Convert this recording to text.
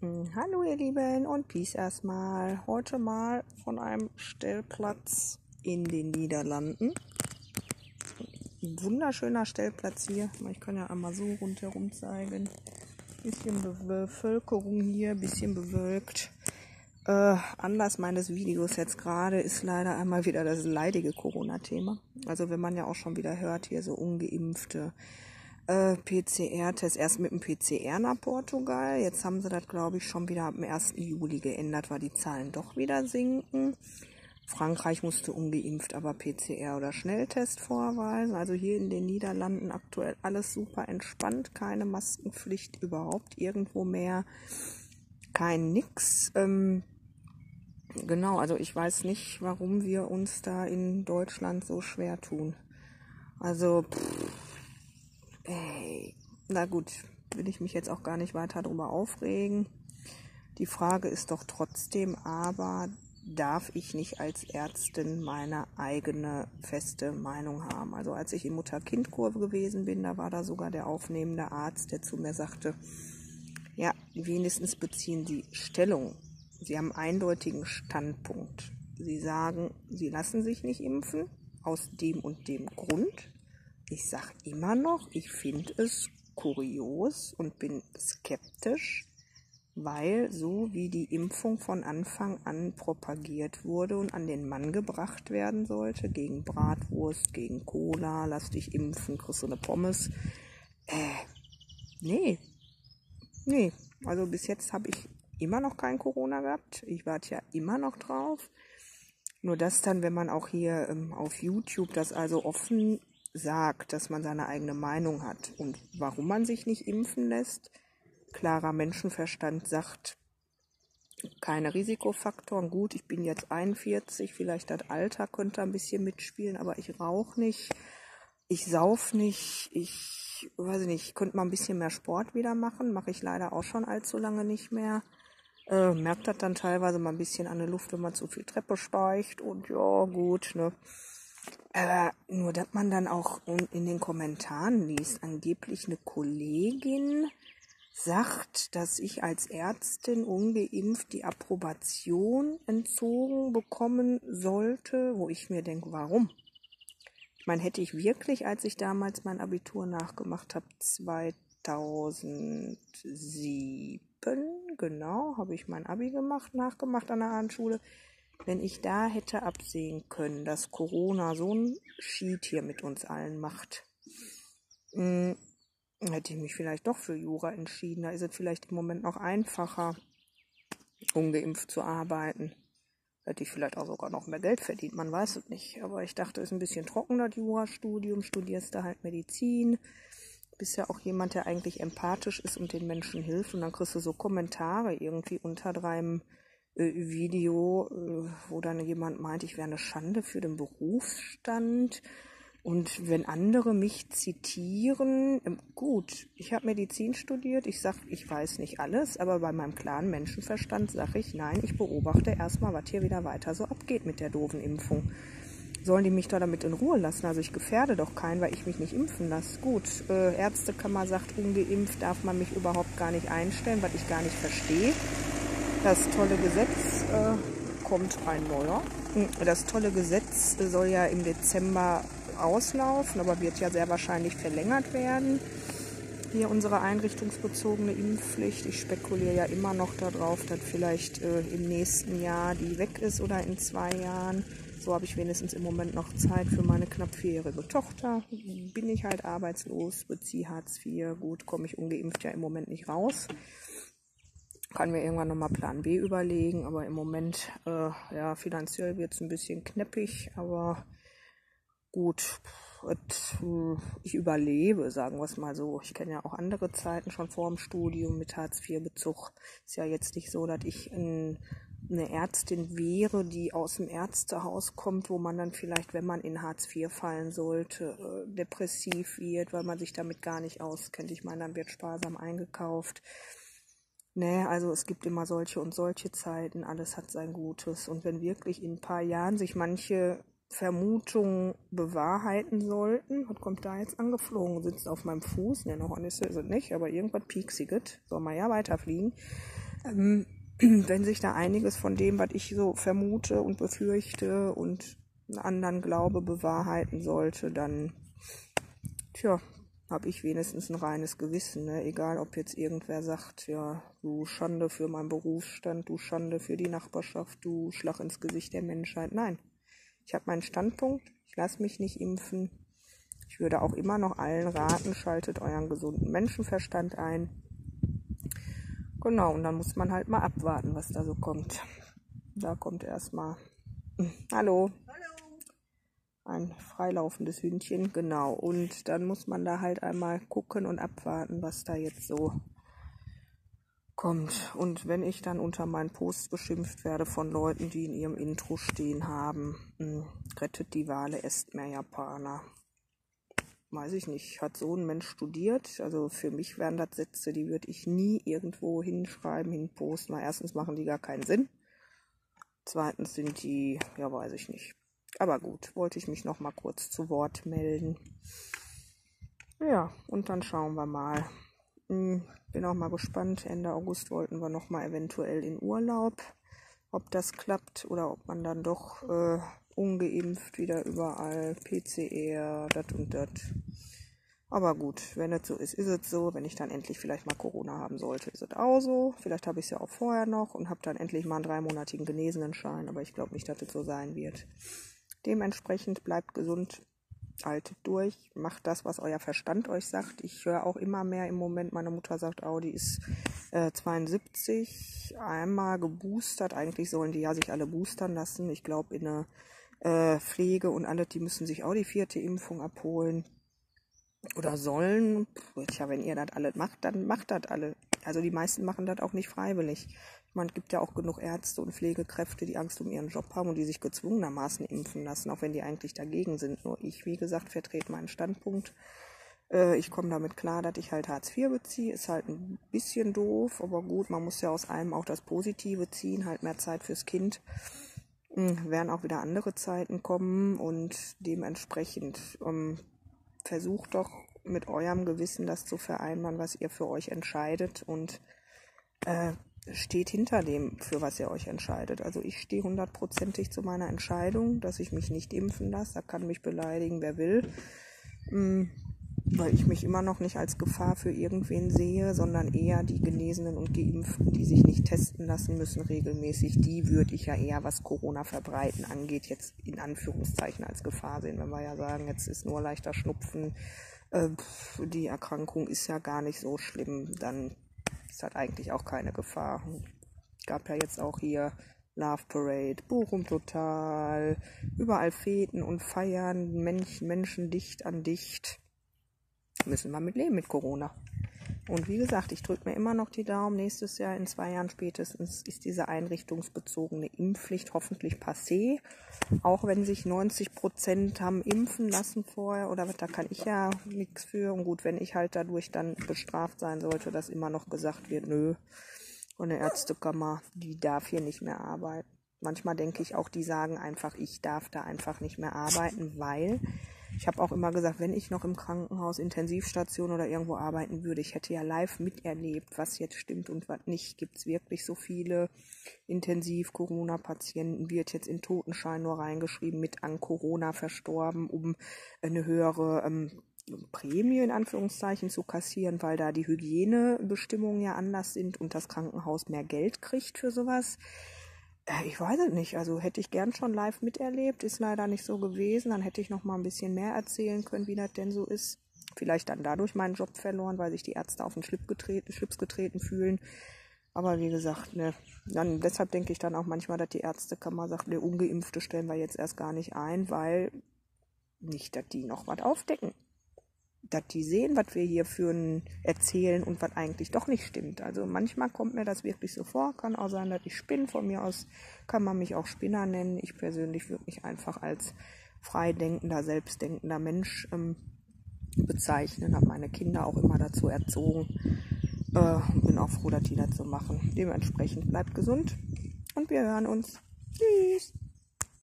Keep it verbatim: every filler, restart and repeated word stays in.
Hallo ihr Lieben und Peace erstmal. Heute mal von einem Stellplatz in den Niederlanden. Ein wunderschöner Stellplatz hier. Ich kann ja einmal so rundherum zeigen. Bisschen Bevölkerung hier, bisschen bewölkt. Äh, Anlass meines Videos jetzt gerade ist leider einmal wieder das leidige Corona-Thema. Also wenn man ja auch schon wieder hört, hier so ungeimpfte Äh, P C R-Test, erst mit dem P C R nach Portugal. Jetzt haben sie das, glaube ich, schon wieder ab dem ersten Juli geändert, weil die Zahlen doch wieder sinken. Frankreich musste ungeimpft aber P C R oder Schnelltest vorweisen. Also hier in den Niederlanden aktuell alles super entspannt. Keine Maskenpflicht überhaupt irgendwo mehr. Kein nix. Ähm, genau, also ich weiß nicht, warum wir uns da in Deutschland so schwer tun. Also, pff, Ey, na gut, will ich mich jetzt auch gar nicht weiter darüber aufregen. Die Frage ist doch trotzdem aber, darf ich nicht als Ärztin meine eigene feste Meinung haben? Also als ich in Mutter-Kind-Kurve gewesen bin, da war da sogar der aufnehmende Arzt, der zu mir sagte, ja, wenigstens beziehen Sie Stellung. Sie haben einen eindeutigen Standpunkt. Sie sagen, Sie lassen sich nicht impfen, aus dem und dem Grund. Ich sage immer noch, ich finde es kurios und bin skeptisch, weil so wie die Impfung von Anfang an propagiert wurde und an den Mann gebracht werden sollte, gegen Bratwurst, gegen Cola, lass dich impfen, kriegst du eine Pommes. Äh, nee, nee, also bis jetzt habe ich immer noch kein Corona gehabt. Ich warte ja immer noch drauf. Nur das dann, wenn man auch hier ähm, auf YouTube das also offen sagt, dass man seine eigene Meinung hat und warum man sich nicht impfen lässt. Klarer Menschenverstand sagt, keine Risikofaktoren. Gut, ich bin jetzt einundvierzig, vielleicht das Alter könnte ein bisschen mitspielen, aber ich rauche nicht, ich sauf nicht, ich weiß nicht, ich könnte mal ein bisschen mehr Sport wieder machen, mache ich leider auch schon allzu lange nicht mehr. Äh, merkt das dann teilweise mal ein bisschen an der Luft, wenn man zu viel Treppe steigt und ja, gut, ne. Aber nur, dass man dann auch in den Kommentaren liest, angeblich eine Kollegin sagt, dass ich als Ärztin ungeimpft die Approbation entzogen bekommen sollte, wo ich mir denke, warum? Ich meine, hätte ich wirklich, als ich damals mein Abitur nachgemacht habe, zweitausendsieben, genau, habe ich mein Abi gemacht, nachgemacht an der Abendschule. Wenn ich da hätte absehen können, dass Corona so ein Schied hier mit uns allen macht, mh, hätte ich mich vielleicht doch für Jura entschieden. Da ist es vielleicht im Moment noch einfacher, ungeimpft zu arbeiten. Hätte ich vielleicht auch sogar noch mehr Geld verdient, man weiß es nicht. Aber ich dachte, es ist ein bisschen trocken, das Jurastudium, studierst da halt Medizin. Bist ja auch jemand, der eigentlich empathisch ist und den Menschen hilft. Und dann kriegst du so Kommentare irgendwie unter deinem Video, wo dann jemand meint, ich wäre eine Schande für den Berufsstand. Und wenn andere mich zitieren, gut, ich habe Medizin studiert, ich sage, ich weiß nicht alles, aber bei meinem klaren Menschenverstand sage ich, nein, ich beobachte erstmal, was hier wieder weiter so abgeht mit der doofen Impfung. Sollen die mich da damit in Ruhe lassen? Also ich gefährde doch keinen, weil ich mich nicht impfen lasse. Gut, äh, Ärztekammer sagt, ungeimpft darf man mich überhaupt gar nicht einstellen, was ich gar nicht verstehe. Das tolle Gesetz, äh, kommt ein neuer. Das tolle Gesetz soll ja im Dezember auslaufen, aber wird ja sehr wahrscheinlich verlängert werden. Hier unsere einrichtungsbezogene Impfpflicht. Ich spekuliere ja immer noch darauf, dass vielleicht äh, im nächsten Jahr die weg ist oder in zwei Jahren. So habe ich wenigstens im Moment noch Zeit für meine knapp vierjährige Tochter. Bin ich halt arbeitslos, beziehe Hartz vier. Gut, komme ich ungeimpft ja im Moment nicht raus. Kann mir irgendwann nochmal Plan B überlegen, aber im Moment, äh, ja, finanziell wird es ein bisschen knappig, aber gut, et, ich überlebe, sagen wir es mal so. Ich kenne ja auch andere Zeiten schon vor dem Studium mit Hartz vier Bezug. Ist ja jetzt nicht so, dass ich ein, eine Ärztin wäre, die aus dem Ärztehaus kommt, wo man dann vielleicht, wenn man in Hartz vier fallen sollte, äh, depressiv wird, weil man sich damit gar nicht auskennt. Ich meine, dann wird sparsam eingekauft. Ne, also es gibt immer solche und solche Zeiten, alles hat sein Gutes. Und wenn wirklich in ein paar Jahren sich manche Vermutungen bewahrheiten sollten, was kommt da jetzt angeflogen, sitzt auf meinem Fuß, ne, noch ist es nicht, aber irgendwas Pieksiges, soll man ja weiterfliegen. Ähm, wenn sich da einiges von dem, was ich so vermute und befürchte und einen anderen Glaube bewahrheiten sollte, dann, tja, habe ich wenigstens ein reines Gewissen, ne? Egal, ob jetzt irgendwer sagt, ja, du Schande für meinen Berufsstand, du Schande für die Nachbarschaft, du Schlag ins Gesicht der Menschheit. Nein, ich habe meinen Standpunkt, ich lasse mich nicht impfen. Ich würde auch immer noch allen raten, schaltet euren gesunden Menschenverstand ein. Genau, und dann muss man halt mal abwarten, was da so kommt. Da kommt erstmal, hallo, ein freilaufendes Hündchen, genau. Und dann muss man da halt einmal gucken und abwarten, was da jetzt so kommt. Und wenn ich dann unter meinen Posts beschimpft werde von Leuten, die in ihrem Intro stehen haben, mh, rettet die Wale, esst mehr Japaner. Weiß ich nicht, hat so ein Mensch studiert? Also für mich wären das Sätze, die würde ich nie irgendwo hinschreiben, hinposten. Weil erstens machen die gar keinen Sinn. Zweitens sind die, ja weiß ich nicht. Aber gut, wollte ich mich noch mal kurz zu Wort melden. Ja, und dann schauen wir mal. Bin auch mal gespannt. Ende August wollten wir noch mal eventuell in Urlaub. Ob das klappt oder ob man dann doch äh, ungeimpft wieder überall P C R, dat und dat. Aber gut, wenn es so ist, ist es so. Wenn ich dann endlich vielleicht mal Corona haben sollte, ist es auch so. Vielleicht habe ich es ja auch vorher noch und habe dann endlich mal einen dreimonatigen Genesenenschein. Aber ich glaube nicht, dass es so sein wird. Dementsprechend bleibt gesund, haltet durch, macht das, was euer Verstand euch sagt. Ich höre auch immer mehr im Moment, meine Mutter sagt, oh, die ist äh, zweiundsiebzig, einmal geboostert. Eigentlich sollen die ja sich alle boostern lassen. Ich glaube, in eine äh, Pflege und alle, die müssen sich auch die vierte Impfung abholen. Oder sollen. Tja, wenn ihr das alles macht, dann macht das alle. Also die meisten machen das auch nicht freiwillig. Ich meine, es gibt ja auch genug Ärzte und Pflegekräfte, die Angst um ihren Job haben und die sich gezwungenermaßen impfen lassen, auch wenn die eigentlich dagegen sind. Nur ich, wie gesagt, vertrete meinen Standpunkt. Äh, ich komme damit klar, dass ich halt Hartz vier beziehe. Ist halt ein bisschen doof, aber gut, man muss ja aus allem auch das Positive ziehen, halt mehr Zeit fürs Kind. Hm, werden auch wieder andere Zeiten kommen und dementsprechend ähm, versucht doch mit eurem Gewissen das zu vereinbaren, was ihr für euch entscheidet und äh, steht hinter dem, für was ihr euch entscheidet. Also ich stehe hundertprozentig zu meiner Entscheidung, dass ich mich nicht impfen lasse. Da kann mich beleidigen, wer will, mhm, weil ich mich immer noch nicht als Gefahr für irgendwen sehe, sondern eher die Genesenen und Geimpften, die sich nicht testen lassen müssen regelmäßig, die würde ich ja eher, was Corona verbreiten angeht, jetzt in Anführungszeichen als Gefahr sehen. Wenn wir ja sagen, jetzt ist nur leichter Schnupfen, äh, die Erkrankung ist ja gar nicht so schlimm, dann ist das eigentlich auch keine Gefahr. Es gab ja jetzt auch hier Love Parade, Bochum total, überall Feten und Feiern, Menschen, Menschen dicht an dicht. Müssen wir mit leben mit Corona. Und wie gesagt, ich drücke mir immer noch die Daumen. Nächstes Jahr, in zwei Jahren spätestens, ist diese einrichtungsbezogene Impfpflicht hoffentlich passé. Auch wenn sich neunzig Prozent haben impfen lassen vorher oder was, da kann ich ja nichts für. Und gut, wenn ich halt dadurch dann bestraft sein sollte, dass immer noch gesagt wird, nö, und eine Ärztekammer, die darf hier nicht mehr arbeiten. Manchmal denke ich auch, die sagen einfach, ich darf da einfach nicht mehr arbeiten, weil ich habe auch immer gesagt, wenn ich noch im Krankenhaus, Intensivstation oder irgendwo arbeiten würde, ich hätte ja live miterlebt, was jetzt stimmt und was nicht. Gibt es wirklich so viele Intensiv-Corona-Patienten, wird jetzt in Totenschein nur reingeschrieben, mit an Corona verstorben, um eine höhere ähm, Prämie in Anführungszeichen zu kassieren, weil da die Hygienebestimmungen ja anders sind und das Krankenhaus mehr Geld kriegt für sowas. Ich weiß es nicht, also hätte ich gern schon live miterlebt, ist leider nicht so gewesen, dann hätte ich noch mal ein bisschen mehr erzählen können, wie das denn so ist. Vielleicht dann dadurch meinen Job verloren, weil sich die Ärzte auf den Schlips getreten, Schlips getreten fühlen. Aber wie gesagt, ne, dann, deshalb denke ich dann auch manchmal, dass die Ärztekammer sagt, ne, Ungeimpfte stellen wir jetzt erst gar nicht ein, weil nicht, dass die noch was aufdecken. Dass die sehen, was wir hier für ein erzählen und was eigentlich doch nicht stimmt. Also manchmal kommt mir das wirklich so vor, kann auch sein, dass ich spinne. Von mir aus kann man mich auch Spinner nennen. Ich persönlich würde mich einfach als freidenkender, selbstdenkender Mensch ähm, bezeichnen. Habe meine Kinder auch immer dazu erzogen. Äh, bin auch froh, dass die das so machen. Dementsprechend bleibt gesund und wir hören uns. Tschüss!